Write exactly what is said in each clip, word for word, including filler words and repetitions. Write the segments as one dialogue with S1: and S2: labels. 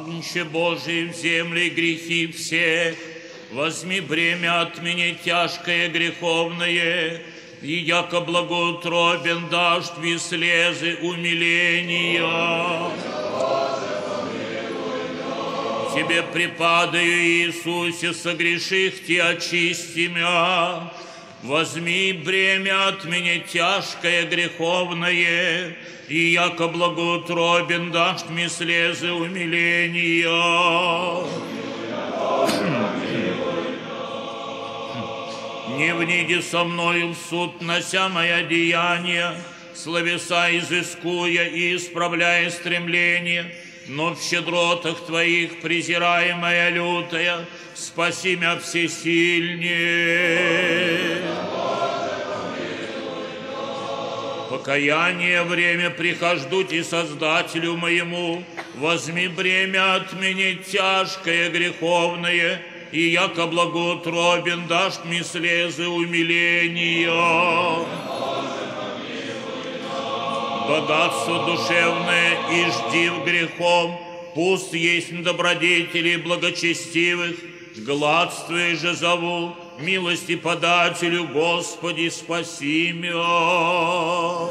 S1: Агнче Божий, в земле грехи все, возьми бремя от меня тяжкое греховное, и яко благоутробен дашь твои слезы умиления. Тебе припадаю, Иисусе, согреших Ти, очисти мя. Возьми бремя от меня тяжкое греховное, и яко благоутробен дашь мне слезы умиления. Не вниди со мною в суд, нося моя деяния, словеса изыскуя и исправляя стремления, но в щедротах Твоих, презираемая лютая, спаси мя всесильнее. Покаяние время прихождути Создателю моему, возьми бремя от меня тяжкое греховное, и яко благоутробен дашь мне слезы умиления. Богатство душевное и ждив грехом, пусть есть добродетелей благочестивых, гладствуя же зову, милости подателю, Господи, спаси мя.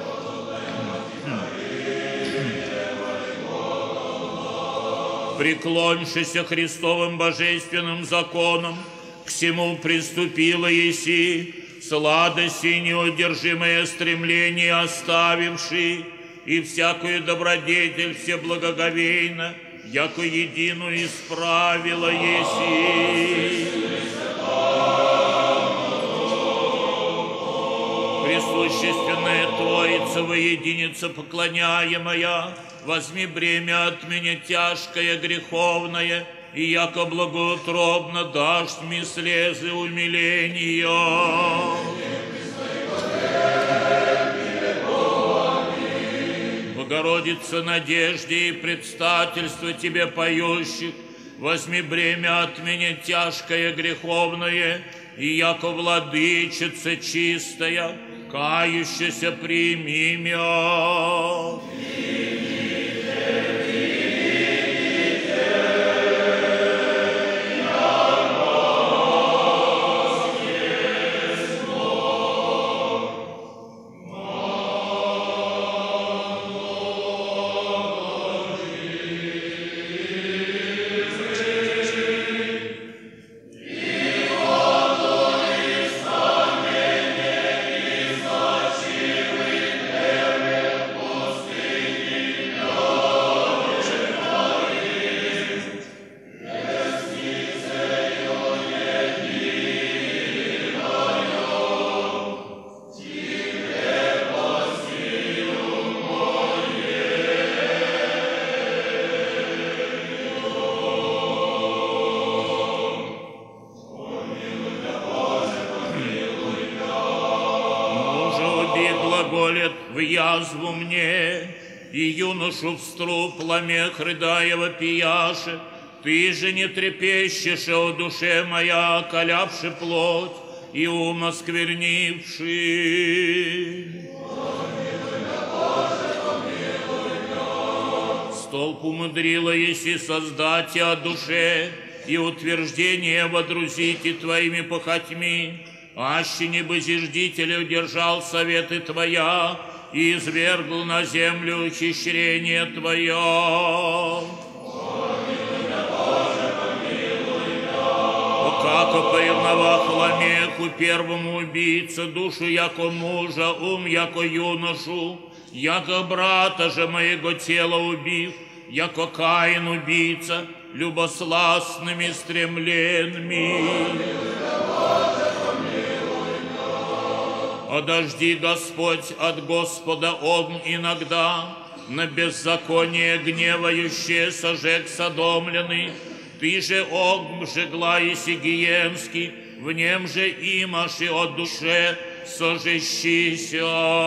S1: Преклонившись Христовым божественным законом, к всему приступила еси, сладости неудержимое стремление оставивший, и всякую добродетель всеблагоговейно, яко единую исправила еси. Пресущественная Троица воединица поклоняемая, возьми бремя от меня тяжкое греховное, и яко благоутробно дашь мне слезы умиления. Богородица, надежде и предстательство Тебе поющих, возьми бремя от меня тяжкое греховное, и яко владычица чистая, кающаяся прими мя. Язву мне, и юношу в струп ломех рыдая вопияше, ты же не трепещешь, о душе моя, околявши плоть и ум осквернивши. Столб умудрила еси создать о душе, и утверждение водрузите твоими похотьми, аще не бы зиждителя удержал советы твоя, и извергл на землю ухищрение Твое. О, как поревновах ламеху первому убийца, душу яко мужа, ум яко юношу, яко брата же моего тела убив, яко Каин убийца, любосластными стремлениями. Одожди, Господь, от Господа огн иногда, на беззаконие гневающее сожег содомленный. Ты же огн жегла и сигиенский, в нем же имаши от душе сожещися.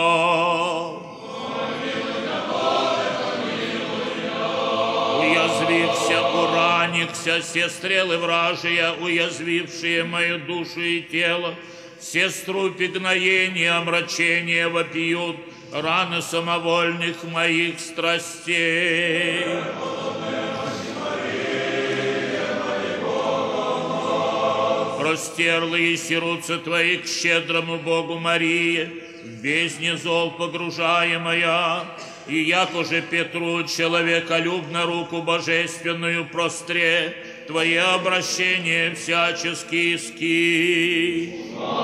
S1: Уязвився, ураникся, все стрелы вражия, уязвившие мою душу и тело, все струпи гноения, омрачения вопиют, раны самовольных моих страстей. Простерла еси руцы Твои к щедрому Богу Марии, в бездне зол погружаемая, и як уже Петру человеколюбно руку божественную простре, Твои обращения всячески иски.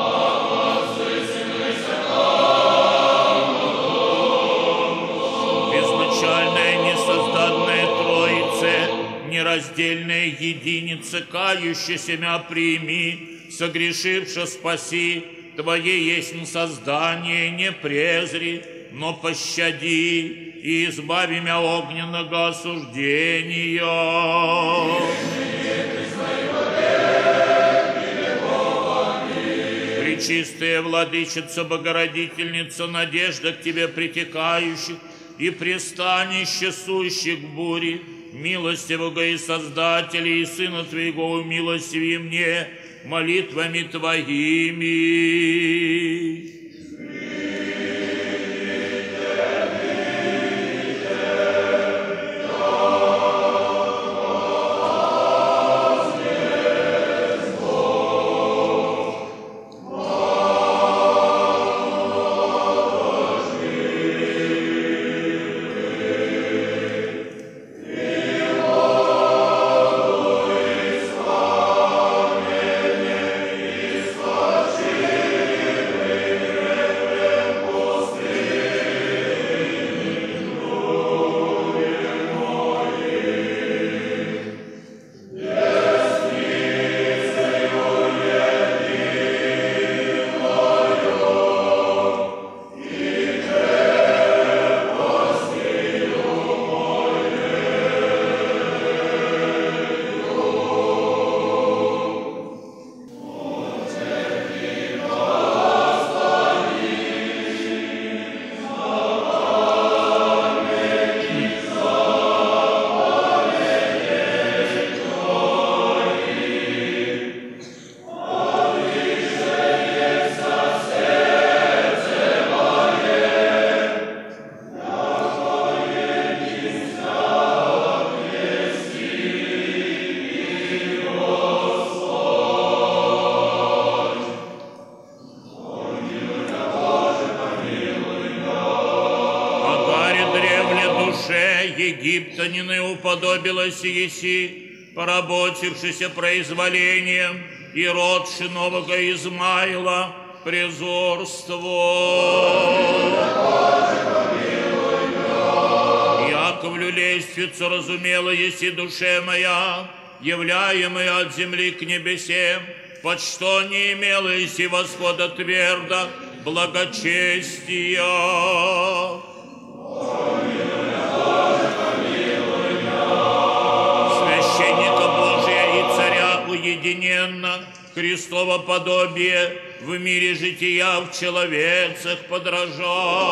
S1: Безначальная несозданная Троице, нераздельная единица, кающаяся мя прими, согрешивша спаси, Твое есть создание, не презри, но пощади и избави мя огненного осуждения. Пречистая Владычица, Богородительница, надежда к Тебе притекающих и пристанище сущих в буре, милостивого и Создателя, и Сына Твоего умилостиви мне молитвами Твоими. Египтянины уподобилась еси, поработившися произволением, и родши нового Измаила презорство. Яковлю лестницу разумела еси душе моя, являемая от земли к небесем, под что не имела еси восхода твердо благочестия. Уединенно Христово подобие в мире жития в человецах подражай.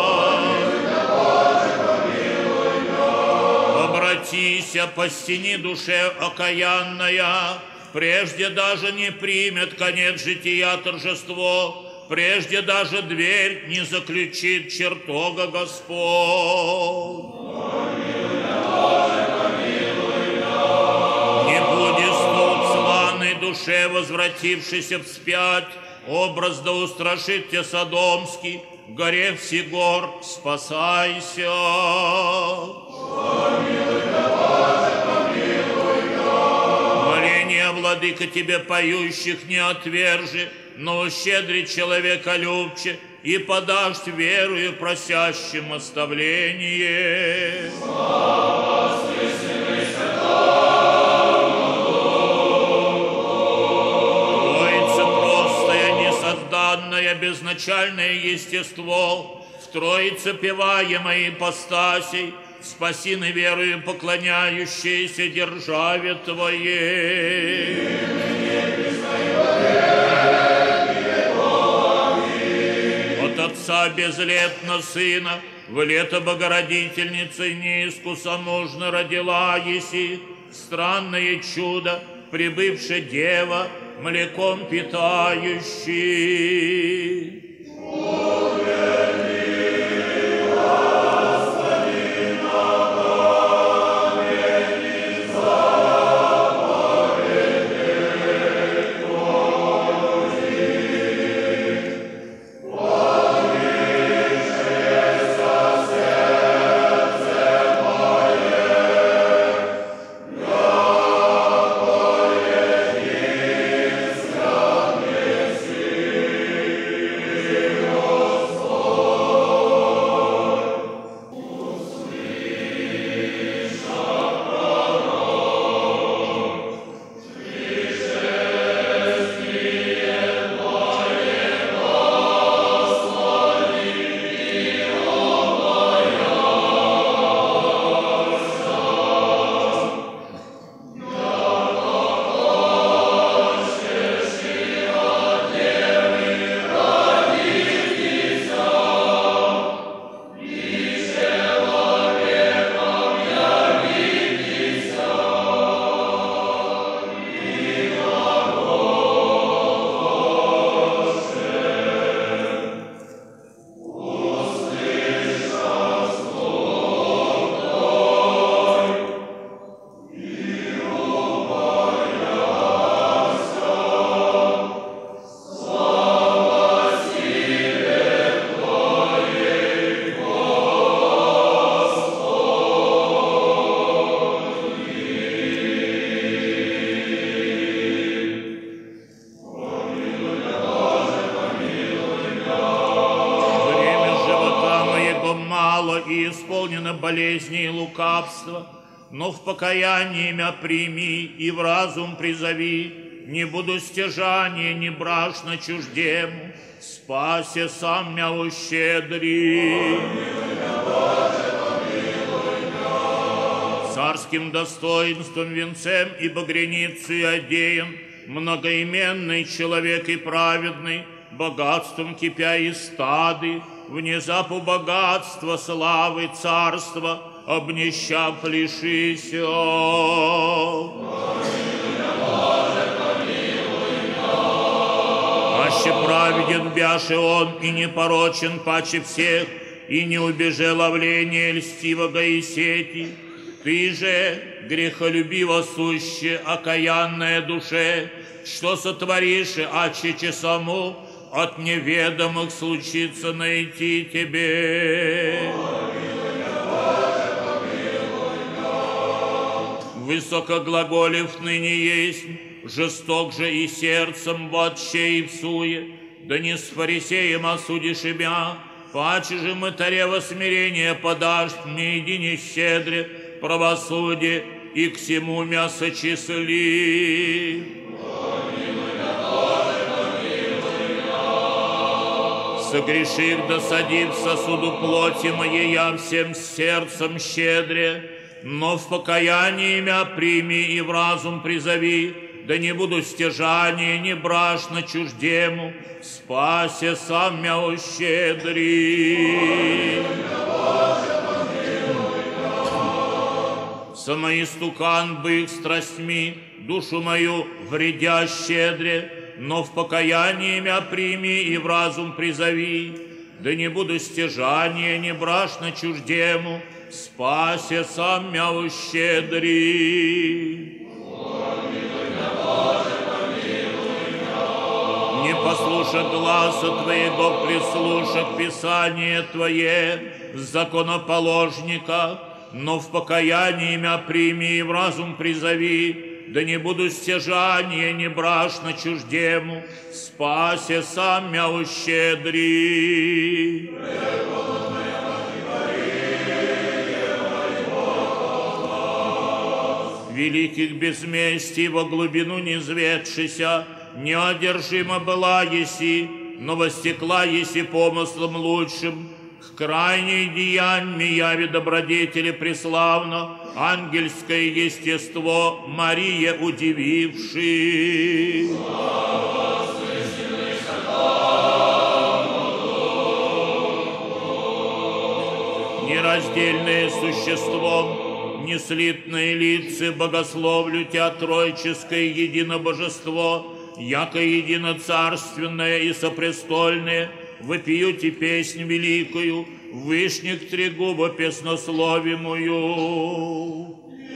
S1: Обратися, постени душе окаянная, прежде даже не примет конец жития торжество, прежде даже дверь не заключит чертога Господь. Душе, возвратившийся вспять, образ да устрашит тебя Содомский, горе всегор, спасайся. Помилуй, Боже, помилуй, моление, Владыка, тебе поющих не отвержи, но щедрый человеколюбче и подашь верою просящим оставление. Безначальное естество, в Троице певаемой ипостасей, спаси на верою поклоняющейся державе Твоей. От Отца безлетно Сына, в лето Богородительницы неискусомужно родила еси, странное чудо, прибывшая дева, млеком питающий. мало и исполнено болезни и лукавства, но в покаянии мя прими и в разум призови, не буду стяжания, ни брашно чуждему, спасе сам мя ущедри. Царским достоинством, венцем и багряницей одеян, многоименный человек и праведный, богатством кипя и стады, внезапу богатства, славы, царства, обнища плешися. Аще праведен бяше он и непорочен паче всех, и не убеже ловления льстивого и сети. Ты же, грехолюбиво суще, окаянная душе, что сотворишь, ачече саму от неведомых случится найти тебе. Высокоглаголев ныне есть, жесток же и сердцем вообще и всуе, да не с фарисеем осудишь имя, паче же мытарево смирение подашь мне едине щедре, правосудие и к всему мя сочисли. Согрешив, досадив сосуду плоти моей, я всем сердцем щедре, но в покаянии мя прими и в разум призови, да не буду стяжания, ни брашно чуждему, спасе сам мя ущедри. Самоистукан бык страстьми, душу мою вредя щедре, но в покаянии мя прими и в разум призови, да не буду стяжания, ни брашно чуждему, спасе сам мя ущедри. Не послуша гласа Твоего, прислуша к Писание Твое, законоположника, но в покаянии мя прими и в разум призови, да не буду стяжания, ни брашно чуждему, спасе сам мя ущедри. Великих безместий во глубину не зведшися, неодержима была еси, но востекла еси помыслом лучшим, к крайней деяньми яви добродетели преславно, ангельское естество Мария удививши. Нераздельное существом, неслитные лица, богословлю Тя тройческое единобожество, яко единоцарственное и сопрестольное, вопиюте песнь великую, вышних три губа песнословимую.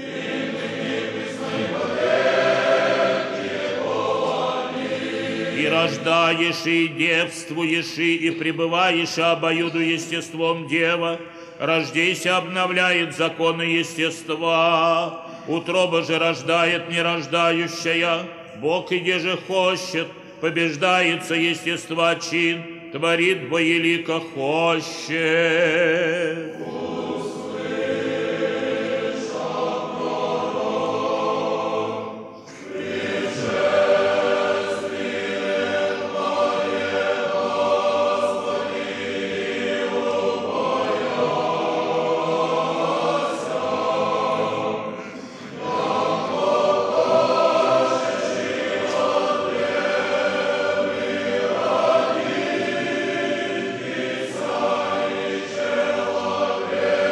S1: И рождаешь, и девствуешь, и пребываешь обоюду естеством дева, рождейся обновляет законы естества, утроба же рождает нерождающая, Бог иде же хочет, побеждается естества чин, творит боелико хоще.
S2: Yeah.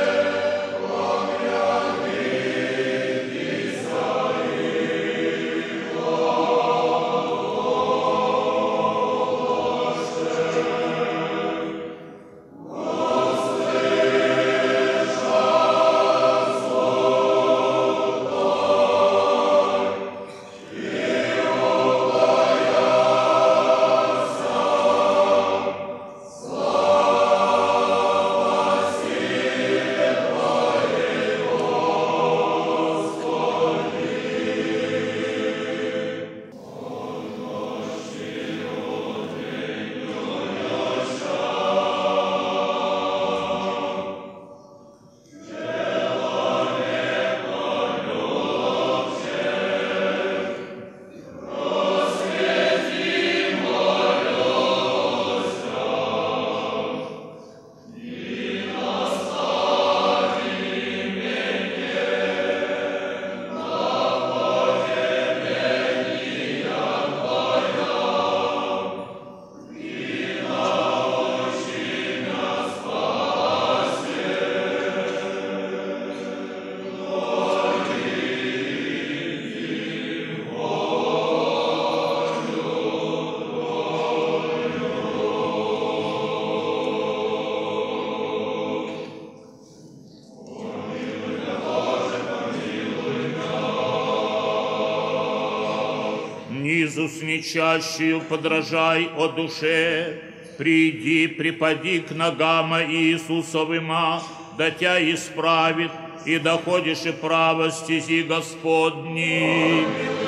S1: Иисус нечащую подражай о душе, приди, припади к ногам Иисусовыма, да тя исправит, и доходишь и право стези Господни.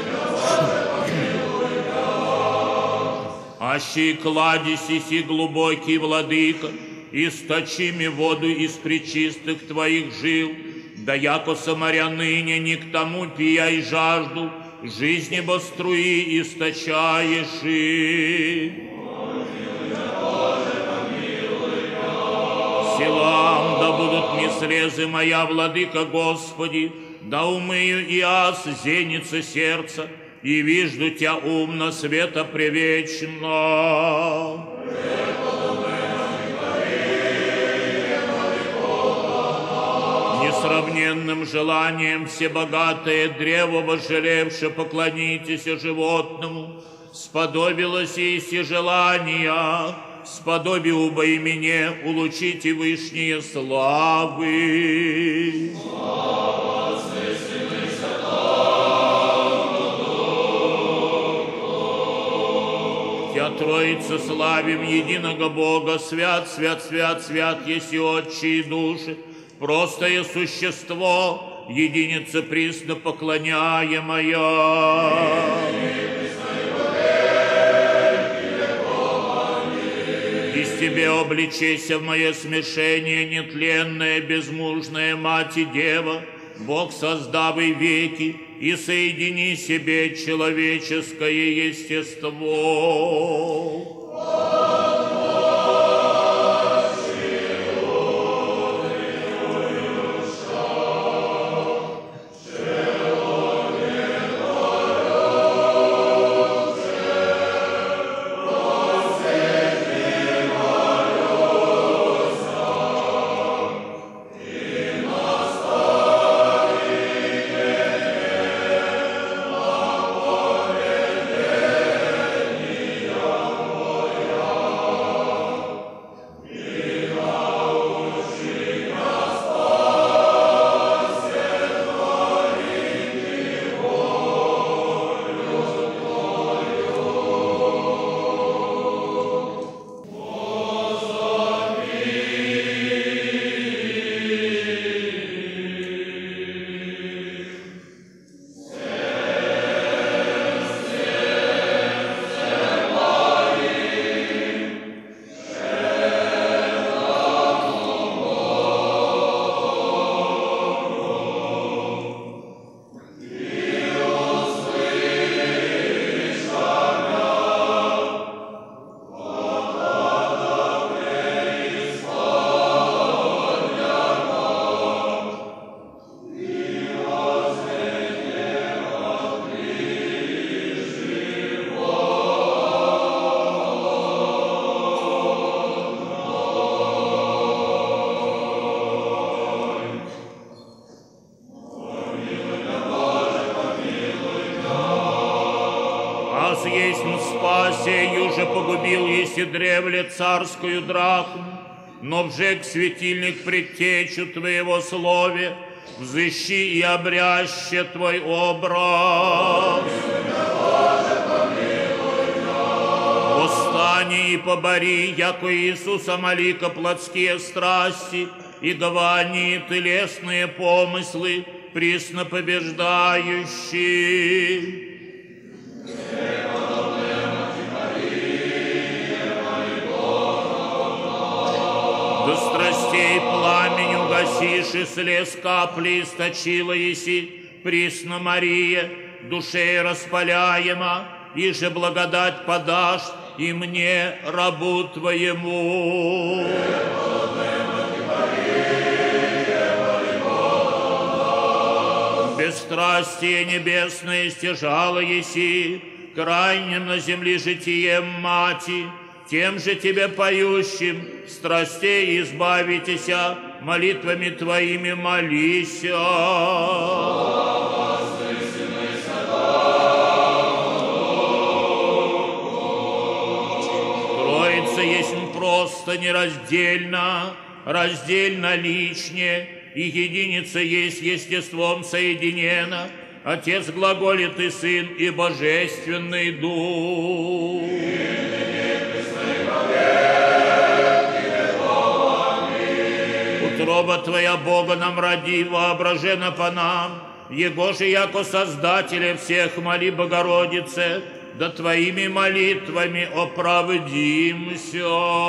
S1: Аще кладезь иси глубокий, владыка, источи ми воду из пречистых твоих жил, да яко самаря ныне не к тому пияй жажду, жизни бо струи источаешь и. Силам да будут мне срезы моя, владыка Господи, да умыю и аз зеницы сердца, и вижду Тя умно света превечно. Несравненным желанием всебогатое древо вожелевше поклонитесь животному, сподобилось и все желания, сподоби убо и мне улучите вышние славы. Слава Отцу и Сыну и Святому. Тя Троица славим единого Бога, свят, свят, свят, свят, еси Отче и души, простое существо, единица присно поклоняемая. Из Тебе обличайся в мое смешение, нетленная, безмужная Мать и Дева, Бог создавый веки, и соедини себе человеческое естество. Древле царскую драхму, но вжег светильник предтечу Твоего слове, взыщи и обряще Твой образ. Восстани и побори, яко Иисуса молика плотские страсти, и гвани телесные помыслы, присно побеждающие. До страстей пламень угасишь, и слез капли источила еси, присно Мария, душей распаляема, и же благодать подашь и мне, рабу Твоему. Бесстрастие небесное стяжало еси, крайним на земле житием Мати, тем же Тебе поющим, страстей избавитеся, молитвами Твоими молися. Троица есть просто нераздельно, раздельно личне, и единица есть естеством соединена, Отец глаголит и Сын, и Божественный Дух. Утроба Твоя, Бога нам роди, воображена по нам, Его же, яко Создателя всех, моли, Богородице, да Твоими молитвами оправдимся.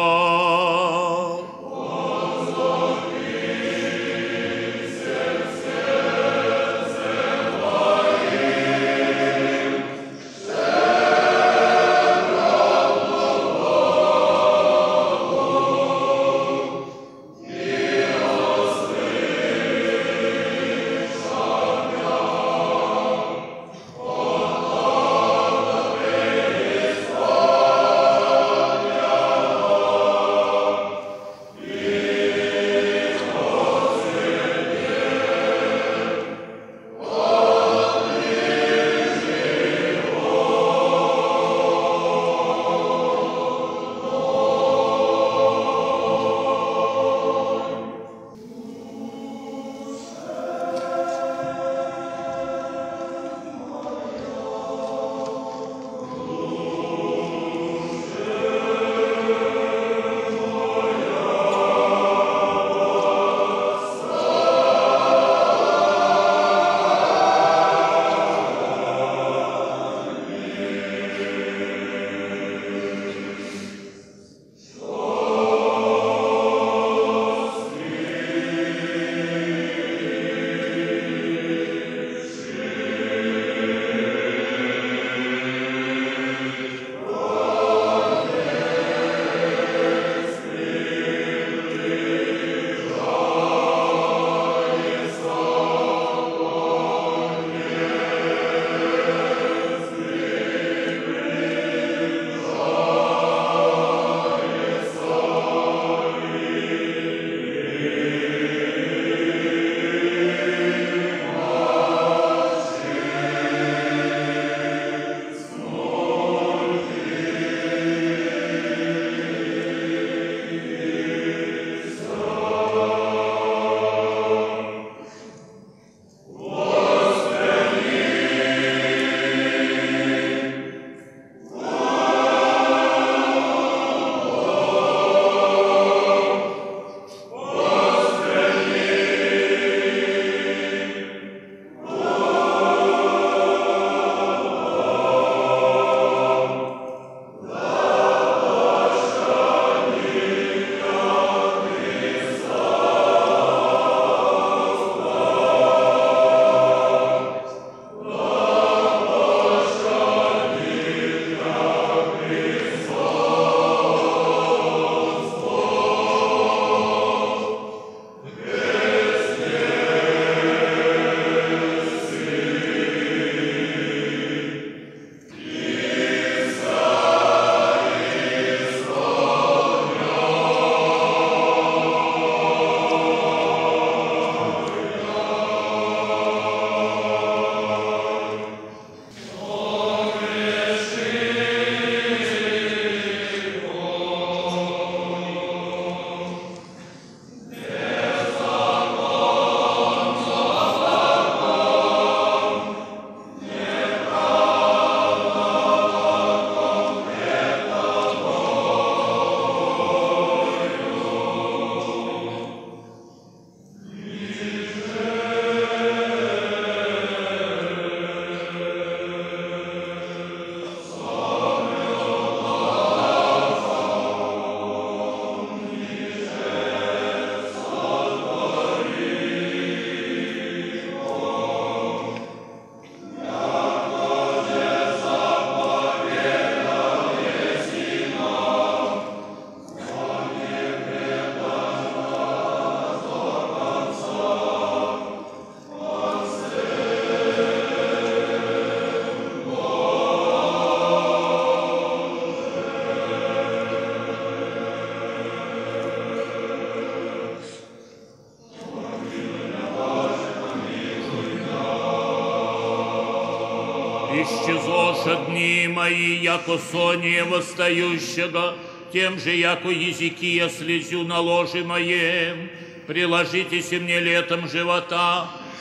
S1: исчезоша дни мои, яко сония восстающего, тем же, яко языки я слезю на ложе моем. Приложитесь мне летом живота,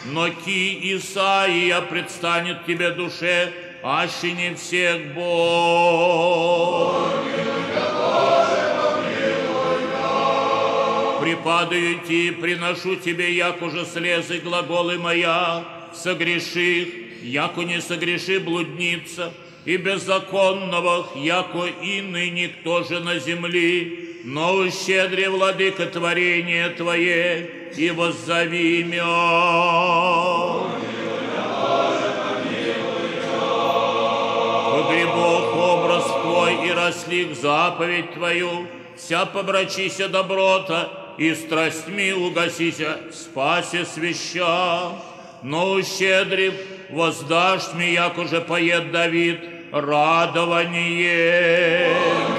S1: но ки Исаия предстанет тебе душе, аще не всех Бог. Припадаю ти, приношу тебе, як уже слезы глаголы моя, согреших, яко не согреши блудница, и беззаконного, яко иный никто же на земли, но ущедри, владыка, творение Твое, и воззови имя. Погребох образ Твой и рослих заповедь Твою, вся побрачися доброта, и страстьми угасися, спасе свяща. Но ущедрив, воздашь мне, як уже поет Давид, радование.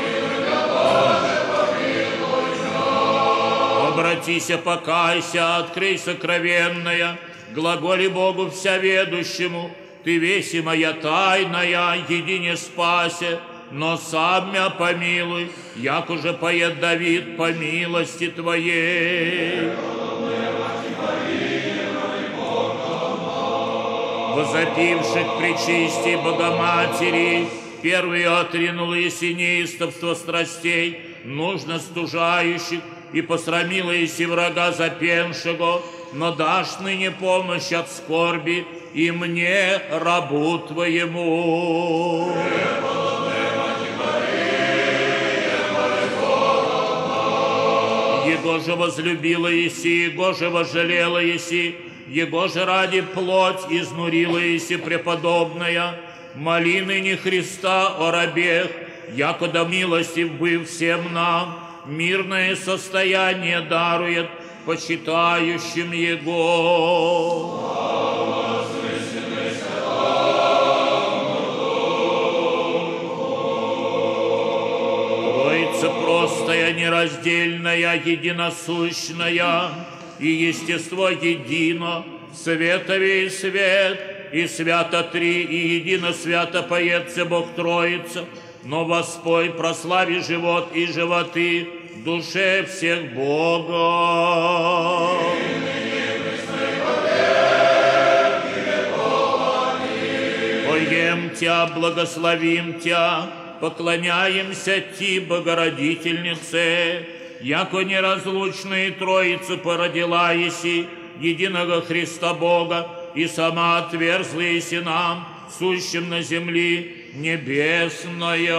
S1: Обратися, покайся, открой сокровенная, глаголи Богу всеведущему, ты веси моя тайная, едине спасе, но сам мя помилуй, як уже поет Давид, по милости Твоей. Возопивших пречисти Богоматери, первые отринул еси неистовство страстей, нужно стужающих, и посрамила еси врага запеншего, но дашь ныне помощь от скорби и мне, рабу Твоему. Его же возлюбила еси, его же возжалела еси, его же ради плоть изнурила еси преподобная, моли ныне Христа о рабех, якода милостив быв всем нам, мирное состояние дарует почитающим Его. Троица простая, нераздельная, единосущная, и естество едино, световей свет, и свято три, и едино свято поется Бог Троица, но воспой прослави живот и животы в душе всех Бога. Поем Тя, благословим Тя, поклоняемся Ти, Богородительнице, яко неразлучные Троицы породила еси, единого Христа Бога, и сама отверзла еси нам, сущим на земли, небесная.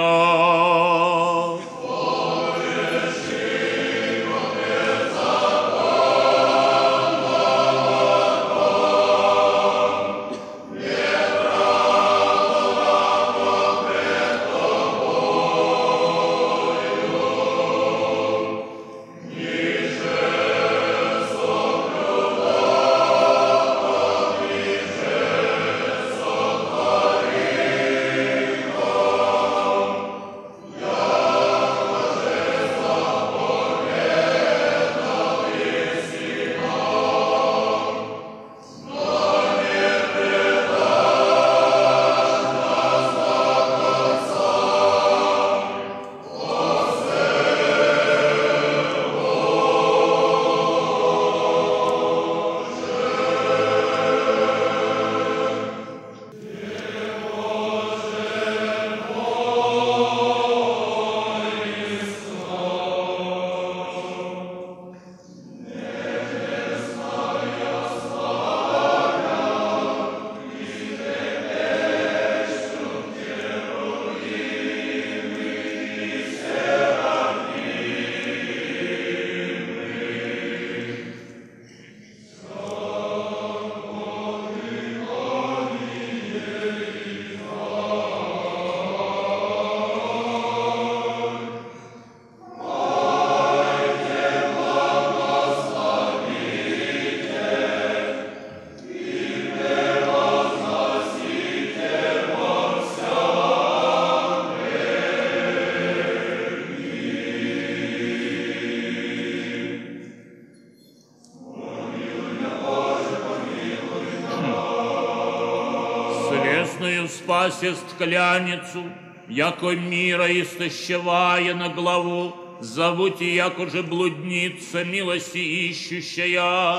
S1: Спасест кляницу, яко мира истощевая на главу, зовути, яко же блудница, милости ищущая,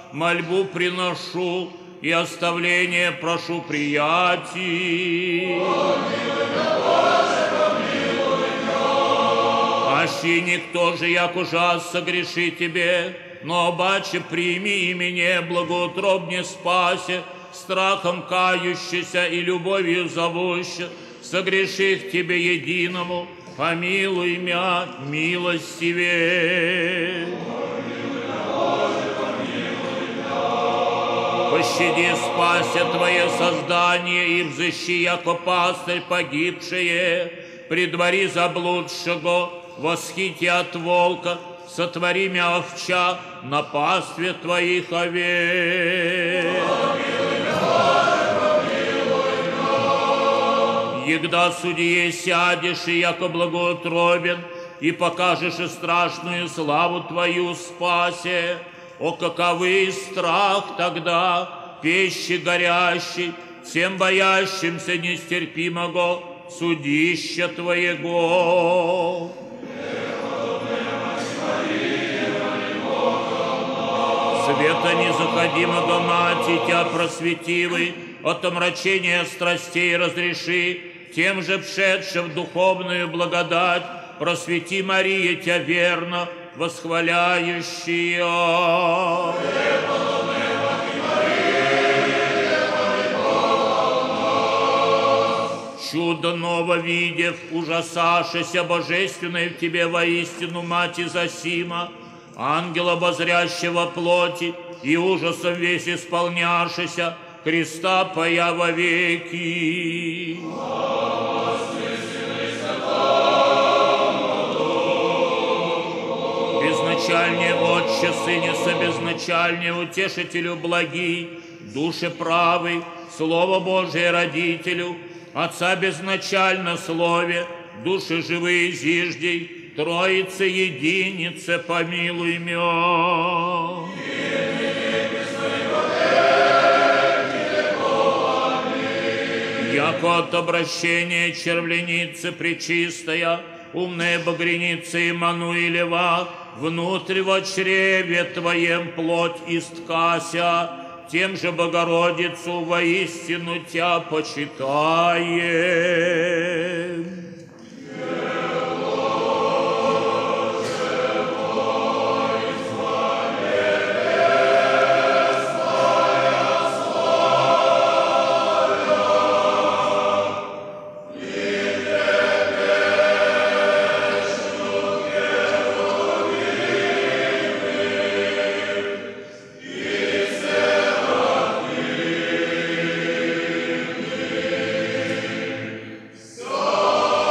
S1: мольбу приношу и оставление прошу приятий. Аще никто же, як ужас, согреши тебе, но баче прими и меня, благоутробне спасе, страхом кающийся и любовью зовуща, согреши к тебе единому, помилуй мя милостивее. Пощади, спася Твое создание, и взыщи, яко пастырь погибшее, предвари заблудшего, восхити от волка, сотвори мя овча на пастве Твоих овец. Егда судье сядешь, и яко благоутробен, и покажешь и страшную славу Твою спасе, о, каковый страх тогда, пещи горящий, всем боящимся нестерпимого судища Твоего. Света незаходимого Мати, Тя просветивый, от омрачения страстей разреши, тем же вшедшим в духовную благодать, просвети, Мария, Тя верно, восхваляющая. Чудо ново видев, ужасашися божественной в тебе воистину, Мати Зосима, ангела обозрящего плоти и ужасом весь исполняшися, Христа пая вовеки. Безначальнее Отче, Сыне собезначальнее, утешителю благий, душе правый, Слово Божие родителю, Отца безначально слове, души живые зиждей, Троице единице помилуй мя. Яко от обращения червленицы пречистая, умная багреница Иммануилева, внутрь во чреве Твоем плоть исткася, тем же Богородицу воистину Тя почитаем.
S2: Oh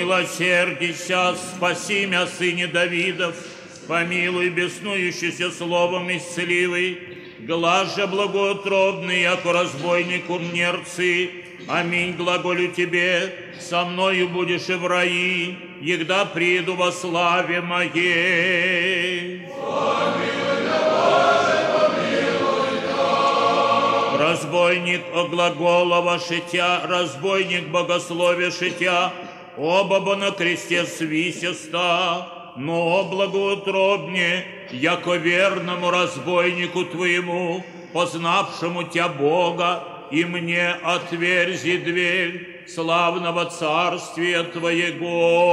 S1: Умилосердися, спаси мя, сыне Давидов, помилуй беснующийся словом исцеливый, глаз же благоутробный, яко разбойник нерцы. Аминь, глаголю тебе, со мною будешь и в раи, егда приду во славе моей. Помилуй, Боже, помилуй, да. Разбойник оглаголова шитя, разбойник богословия шитя, оба бы на кресте свисеста, но благоутробнее, яко верному разбойнику твоему, познавшему тя Бога, и мне отверзи дверь славного царствия Твоего.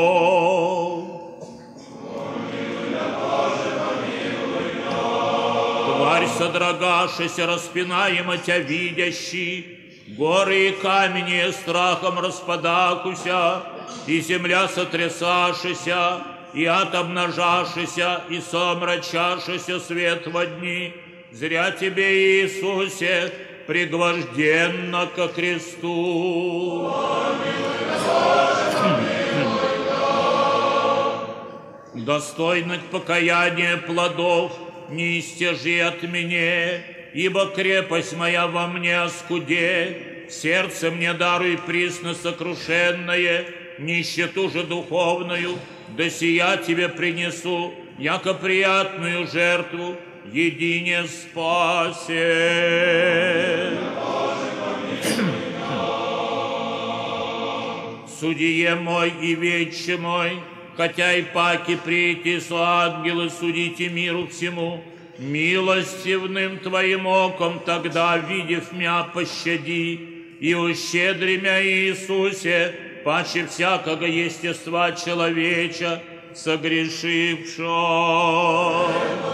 S1: Помилуй, Боже, помилуй, да. Тварь содрогавшаяся, распинаема Тя видящий, горы и камни страхом распадакуся, и земля сотрясашися, и ад обнажашися, и сомрачашися свет во дни. Зря Тебе, Иисусе, пригвожденно ко кресту. Помилуй, Боже, помилуй, да. Достойных покаяния плодов не истяжи от меня, ибо крепость моя во мне оскуде, сердце мне даруй присно сокрушенное, нищету же духовную, да сия Тебе принесу, яко приятную жертву, едине спасе. Судье мой и вече мой, хотя и паки прийти со ангелы, судите миру всему, милостивным Твоим оком тогда, видев мя, пощади, и ущедри мя, Иисусе, паче всякого естества человеча, согрешившего.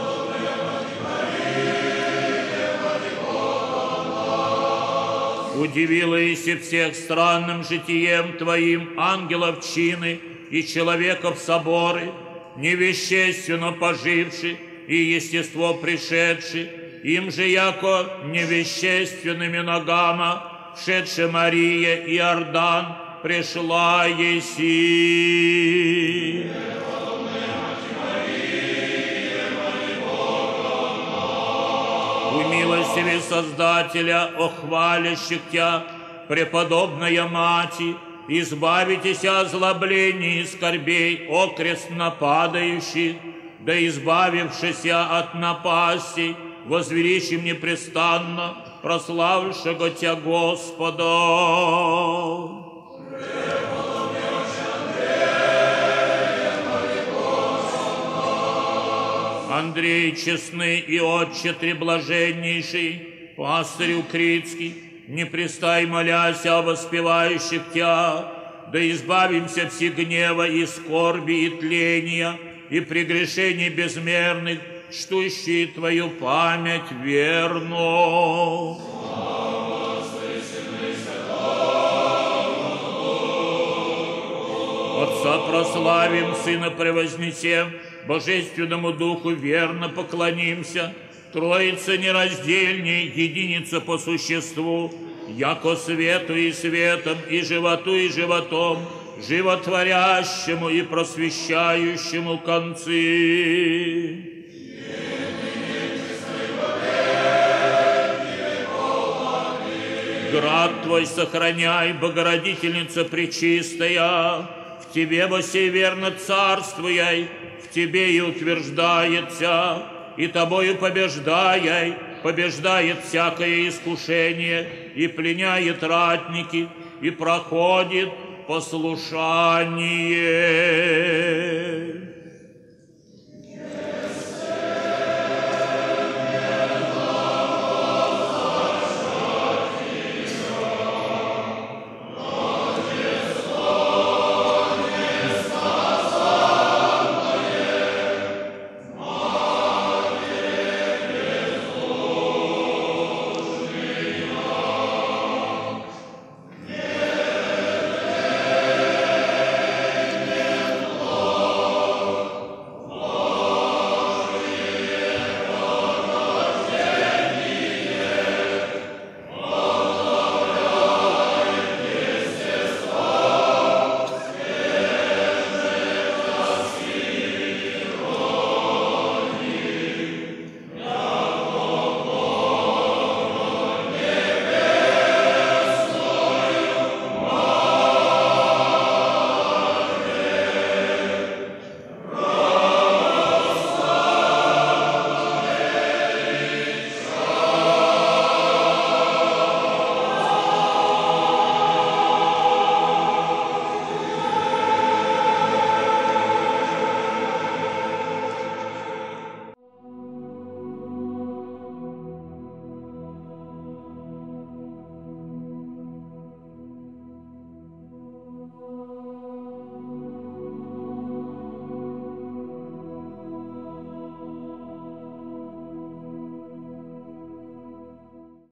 S1: Удивила Иси всех странным житием Твоим ангелов чины и человеков соборы, невещественно поживши и естество пришедши, им же яко невещественными ногама, вшедши Мария и Иордан, пришла еси. Умилостиви Создателя, охвалящих Тя, преподобная Мати, избавитесь от злоблений и скорбей окрест нападающих, да избавившися от напастей, возвеличим непрестанно прославившего Тя Господа. Андрей честный и отче треблаженнейший, пастырю Критский, не пристай моляся о воспевающих Тя, да избавимся все гнева и скорби и тления, и прегрешений безмерных, чтущие Твою память верну. Отца прославим, Сына превознесем, Божественному Духу верно поклонимся, Троица нераздельней, единица по существу, яко свету и светом, и животу и животом, животворящему и просвещающему концы. Град Твой сохраняй, Богородительница Пречистая, в Тебе во сей верно царствуй, в Тебе и утверждается, и Тобою побеждаяй, побеждает всякое искушение, и пленяет ратники, и проходит послушание.